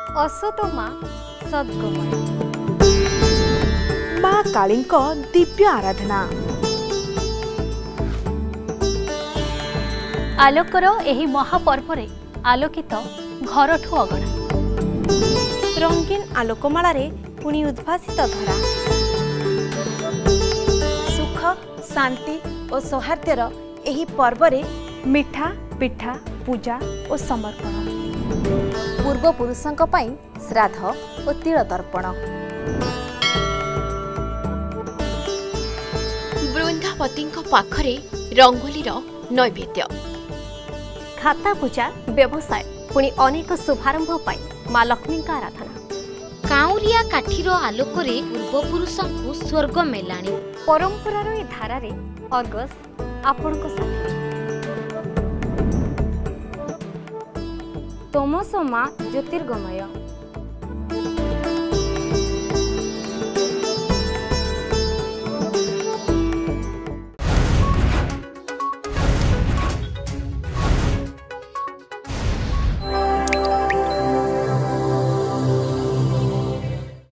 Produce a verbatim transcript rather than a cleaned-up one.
असतोमा सद्गमय। माँ काली दिव्य आराधना। आलोकर एही महापर्व रे आलोकित घरठू अगणा। रंगीन आलोकमाला पुणी उद्भासित धरा। सुख शांति और सौहार्द्यर एही पर्व रे मिठा पिठा पूजा और समर्पण। पूर्व पुरुषों पई श्राद्ध और तिल तर्पण। बृंदावती पाखरे रंगोली नैवेद्य। खाता पूजा व्यवसाय पुणी अनेक शुभारंभ पाई माँ लक्ष्मी का आराधना। काउरिया काठीर आलोकरे पूर्वपुरुषों को स्वर्ग मेलाणी। परंपरार ए धारारे अर्गस आपणको साथी। तमसमा ज्योतिर्गमय।